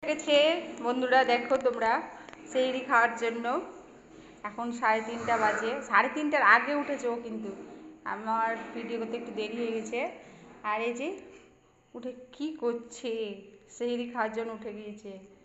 গেছে বন্ধুরা, দেখো তোমরা সেহরি খাওয়ার জন্য। এখন 3:30 বাজে, 3:30টার আগে উঠেছে ও, কিন্তু আমার ভিডিও করতে একটু দেরি হয়ে গেছে। আর এই যে উঠে কি করছে, সেহরি খাওয়ার জন্য উঠে গিয়েছে।